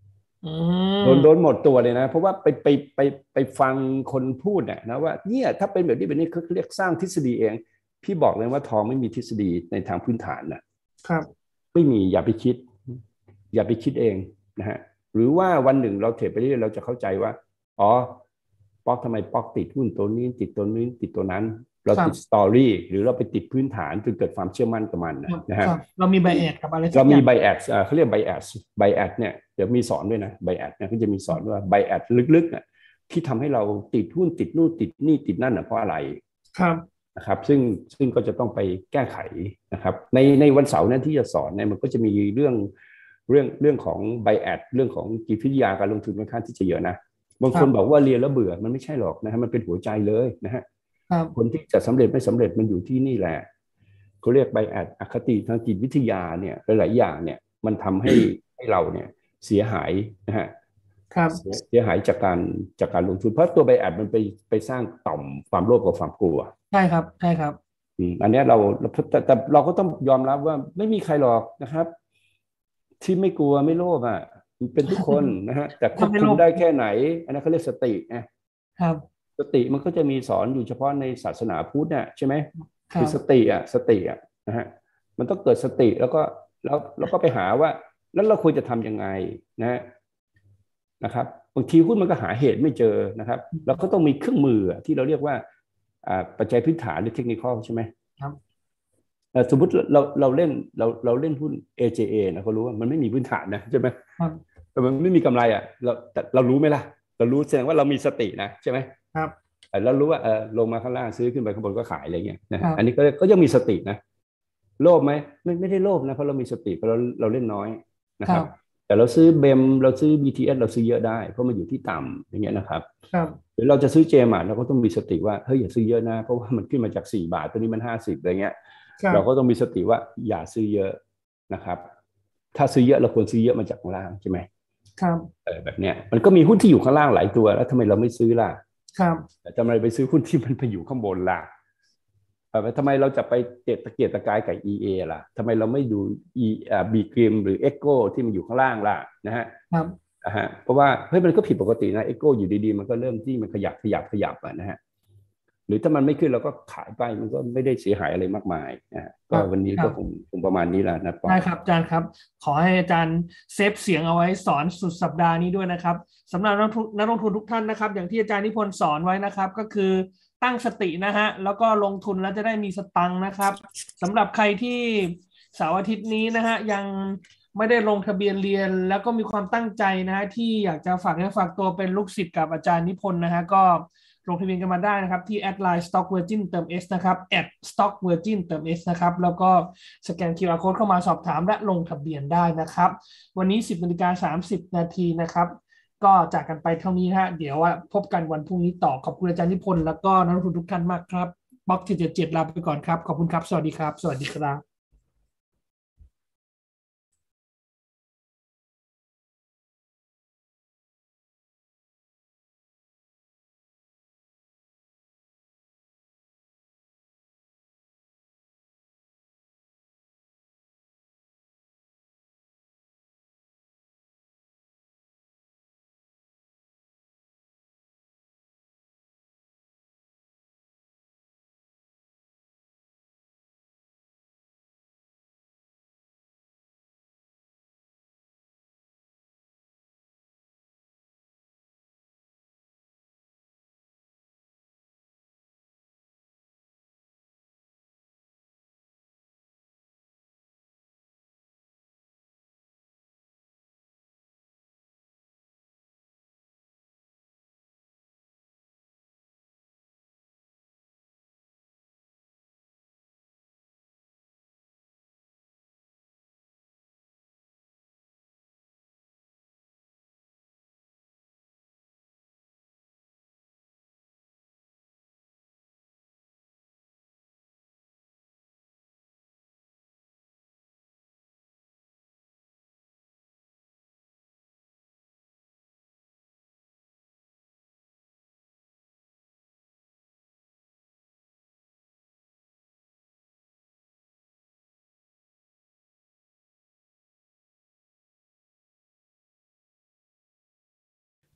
อืโดนโดนมหมดตัวเลยนะเพราะว่าไปไปไปไปฟังคนพูดเนี่ยนะว่าเนี่ยถ้าเป็นแบบนี้แบบนี้เขาเรียกสร้างทฤษฎีเองพี่บอกเลยว่าทองไม่มีทฤษฎีในทางพื้นฐานนะครับไม่มีอย่าไปคิดอย่าไปคิดเองนะฮะหรือว่าวันหนึ่งเราเทรดไปเรื่อยเราจะเข้าใจว่าอ๋อป๊อกทำไมป๊อกติดหุ้นตัวนี้ติดตัวนี้ติดตัวนั้นเราติดสครับตอรี่หรือเราไปติดพื้นฐานจนเกิดความเชื่อมั่นกับมันครับนะฮะครับเรามีไบแอดกับอะไรสัเรามีกอย่างไบแอดเขาเรียกไบแอดไบแอดเนี่ยเดี๋ยวมีสอนด้วยนะไบแอดเนี่ยก็จะมีสอนว่าไบแอดลึกๆน่ะที่ทำให้เราติดหุ้นติดนู่นติดนี่ติดนั่นน่ะเพราะอะไรครับนะครับซึ่งซึ่งก็จะต้องไปแก้ไขนะครับในในวันเสาร์นั้นที่จะสอนเนี่ยมันก็จะมีเรื่องเรื่องเรื่องของไบแอดเรื่องของจิตวิทยาการลงทุนค่อนข้างที่จะเยอะนะบางคนบอกครับว่าเรียนแล้วเบื่อมันไม่ใช่หรอกนะฮะมันเป็นหัวใจเลยนะฮะครับคนที่จะสำเร็จไม่สำเร็จมันอยู่ที่นี่แหละเขาเรียกไบแอดอคติทางจิตวิทยาเนี่ยหลายๆอย่างเนี่ย มันทำให้ให้เราเนี่ยเสียหายนะฮะครับเสียเสียหายจากการจากการลงทุนเพราะตัวไบแอดมันไปไปสร้างต่อมความโลภกับความกลัวใช่ครับใช่ครับอืมอันนี้เราแต่แต่เราก็ต้องยอมรับว่าไม่มีใครหรอกนะครับที่ไม่กลัวไม่โลภอ่ะมันเป็นทุกคนนะฮะแต่ควบคุมถ้าไม่โลภได้แค่ไหนอันนั้นเขาเรียกสตินะครับสติมันก็จะมีสอนอยู่เฉพาะในศาสนาพุทธเนี่ยใช่ไหมคือสครับติอ่ะสติอ่ะนะฮะมันต้องเกิดสติแล้วก็แล้วแล้วก็ไปหาว่าแล้วเราควรจะทำยังไงนะฮะ นะครับบางทีหุ้นมันก็หาเหตุไม่เจอนะครับเราก็ต้องมีเครื่องมือที่เราเรียกว่าปัจจัยพื้นฐานหรือเทคนิคใช่ไหมครับสมมติเราเราเล่นเราเราเล่นหุ้น เอ เจ เอ นะเขารู้ว่ามันไม่มีพื้นฐานนะใช่ไหมครับแต่มันไม่มีกำไรอ่ะเราแต่เรารู้ไหมล่ะเรารู้แสดงว่าเรามีสตินะใช่ไหมครับเรารู้ว่าเออลงมาข้างล่างซื้อขึ้นไปข้างบนก็ขายอะไรเงี้ยนะอันนี้ครับก็ก็ยังมีสตินะโลภไหมไม่ไม่ได้โลภนะเพราะเรามีสติเพราะเราเราเล่นน้อยนะครับครับแต่เราซื้อเบมเราซื้อ บี ที เอส เราซื้อเยอะได้เพราะมันอยู่ที่ต่ำอย่างเงี้ยนะครับครับหรือเราจะซื้อเจมาร์เราก็ต้องมีสติว่าเฮ้ยอย่าซื้อเยอะนะเพราะว่ามันขึ้นมาจากสี่บาทตอนนี้มันห้าสิบอะไรเงี้ยเราก็ต้องมีสติว่าอย่าซื้อเยอะนะครับถ้าซื้อเยอะเราควรซื้อเยอะมาจากข้างล่างใช่ไหมครับเออแบบเนี้ยมันก็มีหุ้นที่อยู่ข้างล่างหลายตัวแล้วทำไมเราไม่ซื้อล่ะครับแต่ทำไมไปซื้อหุ้นที่มันไปอยู่ข้างบนล่ะทำไมเราจะไปเตะตะเกียกตะกายกับ อี เอ ล่ะทำไมเราไม่ดู E อ่า B กริมหรือ Echo ที่มันอยู่ข้างล่างล่ะนะฮะครับนะฮะเพราะว่าเฮ้ยมันก็ผิดปกตินะ Echo อยู่ดีๆมันก็เริ่มที่มันขยับขยับขยับนะฮะหรือถ้ามันไม่ขึ้นเราก็ขายไปมันก็ไม่ได้เสียหายอะไรมากมายนะฮะก็ครับวันนี้ครับก็คงคงประมาณนี้แหละนะปอได้ครับอาจารย์ครับขอให้อาจารย์เซฟเสียงเอาไว้สอนสุดสัปดาห์นี้ด้วยนะครับสำหรับนักลงทุนนักลงทุนทุกท่านนะครับอย่างที่อาจารย์นิพนธ์สอนไว้นะครับก็คือตั้งสตินะฮะแล้วก็ลงทุนแล้วจะได้มีสตังค์นะครับสำหรับใครที่เสาร์อาทิตย์นี้นะฮะยังไม่ได้ลงทะเบียนเรียนแล้วก็มีความตั้งใจนะฮะที่อยากจะฝากเนื้อฝากตัวเป็นลูกศิษย์กับอาจารย์นิพนธ์นะฮะก็ลงทะเบียนกันมาได้นะครับที่แอดไลน์ stock virgin เติม S นะครับแอด stock virgin เติม S นะครับแล้วก็สแกน คิว อาร์ code เข้ามาสอบถามและลงทะเบียนได้นะครับวันนี้ สิบนาฬิกาสามสิบนาทีนะครับก็จากกันไปเท่านี้ฮะเดี๋ยวพบกันวันพรุ่งนี้ต่อขอบคุณอาจารย์นิพนธ์แล้วก็นักลงทุนทุกท่านมากครับบล็อกเจ็ดเจ็ดเจ็ดลาไปก่อนครับขอบคุณครับสวัสดีครับสวัสดีครับ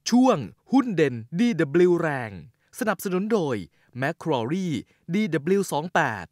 ช่วงหุ้นเด่น ดี ดับเบิลยู แรงสนับสนุนโดย Macquarie ดี ดับเบิลยู ยี่สิบแปด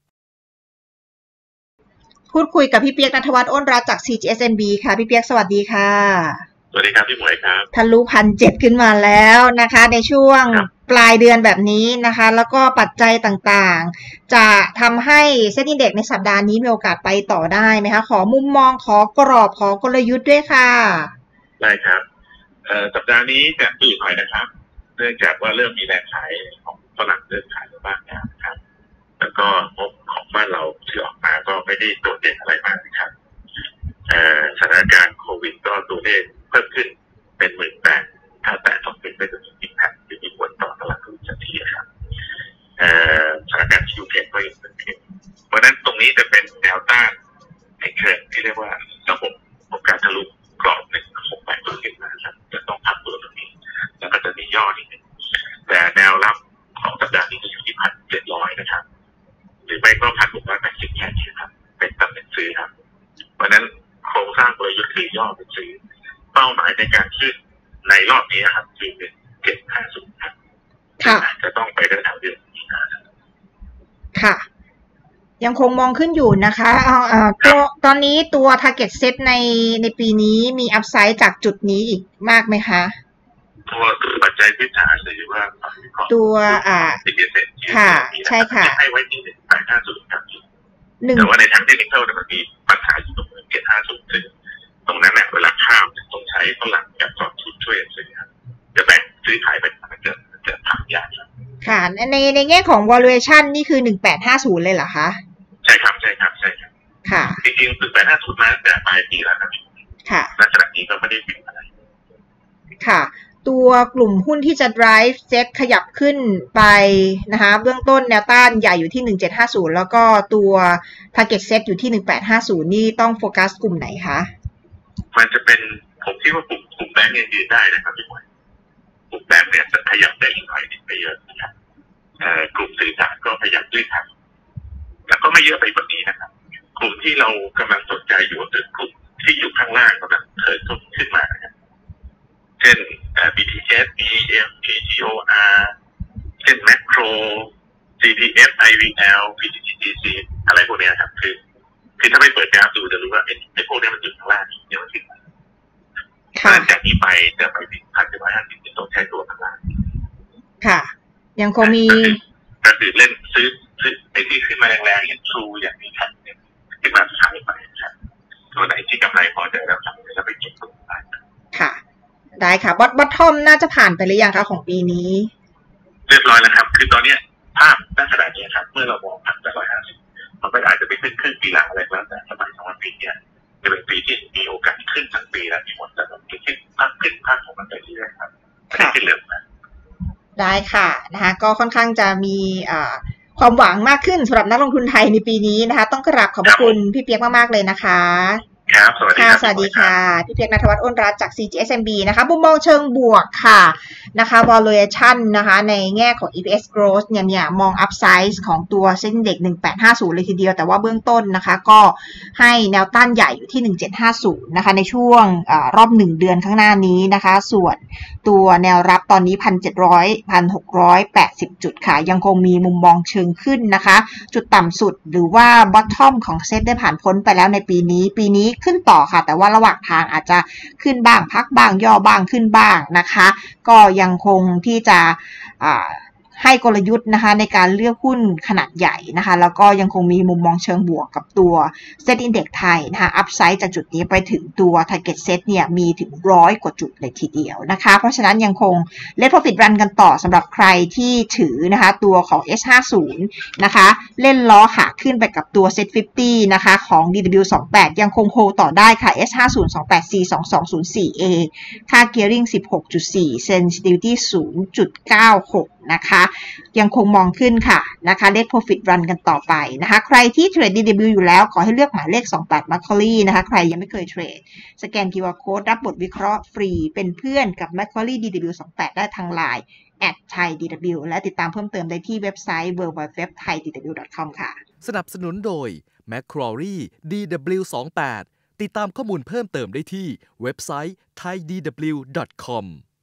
พูดคุยกับพี่เปียก ณัฐวัฒน์ อ้นรัตน์จาก ซี จี เอส เอ็ม บี ค่ะพี่เปียกสวัสดีค่ะสวัสดีครับพี่หมวยครับทะลุพันเจ็ดขึ้นมาแล้วนะคะในช่วงปลายเดือนแบบนี้นะคะแล้วก็ปัจจัยต่างๆจะทำให้เซ็นอินเด็กซ์ในสัปดาห์นี้มีโอกาสไปต่อได้ไหมคะขอมุมมองขอกรอบขอกลยุทธ์ด้วยค่ะได้ครับเอ่อสัปดาห์นี้จะตื่นหน่อยนะครับเนื่องจากว่าเริ่มมีแรงขายของฝรั่งเริ่มขายบ้างแล้วนะครับแล้วก็งบของบ้านเราที่ออกมาก็ไม่ได้โดดเด่นอะไรมากนะครับเอ่อสถานการณ์โควิดก็ตัวเลขเพิ่มขึ้นเป็นหมื่นแปดถ้าแต่ต้องเป็นไปจนถึงอิมแพคที่มีผลต่อตลาดหุ้นทันทีครับเอ่อสถานการณ์คิวเทนก็ยังเป็นเพียงเพราะฉะนั้นตรงนี้จะเป็นแนวต้านในเทรนที่เรียกว่าระบบของการทะลุกรอบหนึ่งหกแปดตัวขึ้นมาครับจะต้องพักตัวตรงนี้แล้วก็จะมีย่อนิดนึงแต่แนวรับของสัปดาห์นี้จะอยู่ที่พันเจ็ดร้อยนะครับหรือไม่ก็พันหกร้อยแปดสิบแค่นี้ครับเป็นตำแหน่งซื้อครับเพราะฉะนั้นโครงสร้างกลยุทธ์คือย่อเป็นซื้อเป้าหมายในการขึ้นในรอบนี้ครับคือเป็นเจ็ดห้าศูนย์ครับจะต้องไปได้แถวเดือนนี้นะครับค่ะยังคงมองขึ้นอยู่นะคะเอาเอาตัวตอนนี้ตัว target set ในในปีนี้มีอัพไซด์จากจุดนี้อีกมากไหมคะตัวปัจจัยพื้นฐานหรือว่าตัวอ่าค่ะใช่ค่ะให้ไว้ที่หนึ่งแปดห้าศูนย์ครับแต่ว่าในทางเทคนิคมันมีปัญหาอยู่ตรงเจ็ดห้าศูนย์ซึ่งตรงนั้นเนี่ยเวลาข้ามต้องใช้ฝรั่งกับกองทุนช่วยซื้อครับจะแบ่งซื้อขายไปมันจะจะทำยากครับค่ะในในแง่ของ valuation นี่คือหนึ่งแปดห้าศูนย์เลยเหรอคะใช่ครับใช่ครับใช่ครับค่ะจริงๆหนึ่งแปดห้าศูนย์มาตั้งแต่ปลายปีแล้วครับค่ะณขณะนี้ก็ไม่ได้ปิดอะไรค่ะตัวกลุ่มหุ้นที่จะ drive set ขยับขึ้นไปนะคะเบื้องต้นแนวต้านใหญ่อยู่ที่หนึ่งเจ็ดห้าศูนย์แล้วก็ตัว target set อยู่ที่หนึ่งแปดห้าศูนย์นี่ต้องโฟกัสกลุ่มไหนคะมันจะเป็นผมคิดว่ากลุ่มกลุ่มแบงก์เนี่ยยืนได้นะครับพี่หมวยกลุ่มแบงก์เนี่ยจะขยับได้อีกหน่อยนิดไปเยอะนะครับเอ่อกลุ่มสื่อสารก็ขยับด้วยครับแล้วก็ไม่เยอะไปกว่านี้นะครับกลุ่มที่เรากำลังสนใจอยู่ก็คือกลุ่มที่อยู่ข้างล่างกำลังเถิดขึ้นมานะครับเช่น บี ที เอส บี เอ็ม พี จี โอ อาร์ เช่น Macro ซี พี เอฟ ไอ วี แอล พี ที ที ซี อะไรพวกนี้ครับคือคือถ้าไปเปิดกราฟดูจะรู้ว่าไอ้พวกนี้มันอยู่ข้างล่างเยอะขึ้นค่ะจากนี้ไปจะไปถึงพันเจ็ดร้อยห้าสิบต้องใช้ตัวข้างล่างค่ะยังคงมีก็คือเล่นซื้อซื้อไอ้ที่ขึ้นมาแรงๆอย่าง True อย่างนี้ครับขึ้นมาขายไปครับตัวไหนที่กำไรพอใจแล้วทำแล้วไปเก็บตัวได้ค่ะได้ค่ะบอทบอททอมน่าจะผ่านไปหรือยังคะของปีนี้เรียบร้อยแล้วครับคือตอนนี้ภาพณขณะนี้ครับเมื่อเรามองพันแปดร้อยห้าสิบมันก็อาจจะไปขึ้นครึ่งปีหลังอะไรแล้วแต่สมัยสองปีเนี้ยจะเป็นปีที่มีโอกาสขึ้นทั้งปีแล้วมีหมดแต่ต้องขึ้นภาพขึ้นภาพของมันไปเรื่อยๆครับไม่ขึ้นเร็วนะได้ค่ะนะคะก็ค่อนข้างจะมีอ่าความหวังมากขึ้นสำหรับนักลงทุนไทยในปีนี้นะคะต้องกราบขอบคุณพี่เปียกมากๆเลยนะคะครับสวัสดีค่ะสวัสดีค่ะพี่เปียก ณัฐวัฒน์ อ้นรัตน์จาก ซี จี เอส เอ็ม บี นะคะมุมมองเชิงบวกค่ะนะคะ valuation นะคะในแง่ของ อี พี เอส growth เนี่ยเนี่ยมอง upsize ของตัวเซ็นเด็กหนึ่งแปดห้าศูนย์เลยทีเดียวแต่ว่าเบื้องต้นนะคะก็ให้แนวต้านใหญ่อยู่ที่หนึ่งเจ็ดห้าศูนย์นะคะในช่วงอ่ารอบหนึ่งเดือนข้างหน้านี้นะคะส่วนตัวแนวรับตอนนี้ หนึ่งพันเจ็ดร้อย หนึ่งพันหกร้อยแปดสิบ จุดค่ะยังคงมีมุมมองเชิงขึ้นนะคะจุดต่ำสุดหรือว่า bottom ของเซ็ตได้ผ่านพ้นไปแล้วในปีนี้ปีนี้ขึ้นต่อค่ะแต่ว่าระหว่างทางอาจจะขึ้นบ้างพักบ้างย่อบ้างขึ้นบ้างนะคะก็ยังคงที่จะอ่าให้กลยุทธ์นะคะในการเลือกหุ้นขนาดใหญ่นะคะแล้วก็ยังคงมีมุมมองเชิงบวกกับตัว Set Index ไทยนะคะอัพไซด์จากจุดนี้ไปถึงตัว Target Set เนี่ยมีถึงร้อยกว่าจุดเลยทีเดียวนะคะเพราะฉะนั้นยังคง Let Profit Run กันต่อสำหรับใครที่ถือนะคะตัวของ เอส ห้าสิบ นะคะเล่นล้อขาขึ้นไปกับตัว Set ห้าสิบนะคะของ ดี ดับเบิลยู ยี่สิบแปดยังคงโฮต่อได้ค่ะ เอส ห้าสิบ สองแปดสี่ สองสองศูนย์สี่ เอ ค่า Gearing สิบหกจุดสี่ Sensitivity ศูนย์จุดเก้าหกนะคะยังคงมองขึ้นค่ะนะคะ Let Profit Run กันต่อไปนะคะใครที่เทรด ดี ดับเบิลยู อยู่แล้วขอให้เลือกหมายเลขสองแปด Macquarie นะคะใครยังไม่เคยเทรดสแกน คิว อาร์ Code รับบทวิเคราะห์ฟรีเป็นเพื่อนกับ Macquarie ดี ดับเบิลยู ยี่สิบแปดได้ทาง ไลน์ แอท ไทย ดี ดับเบิลยู และติดตามเพิ่มเติมได้ที่เว็บไซต์ ดับเบิลยู ดับเบิลยู ดับเบิลยู ดอท ไทย ดี ดับเบิลยู ดอท คอม ค่ะสนับสนุนโดย Macquarie ดี ดับเบิลยู ยี่สิบแปด ติดตามข้อมูลเพิ่มเติมได้ที่เว็บไซต์ ไทย ดี ดับเบิลยู ดอท คอม